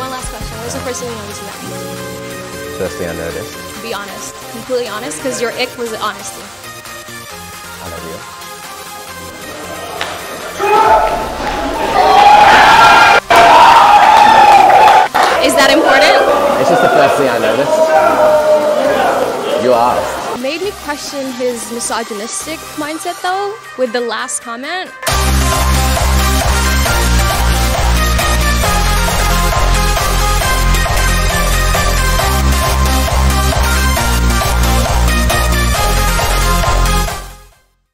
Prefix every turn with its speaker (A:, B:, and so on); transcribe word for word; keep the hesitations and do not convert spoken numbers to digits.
A: one last question. What was the first thing you noticed about me?
B: First thing I noticed.
A: Be honest. Completely honest, because your ick was honesty.
B: I love you.
A: Is that important?
B: It's just the first thing I noticed. You asked.
A: Made me question his misogynistic mindset though, with the last comment.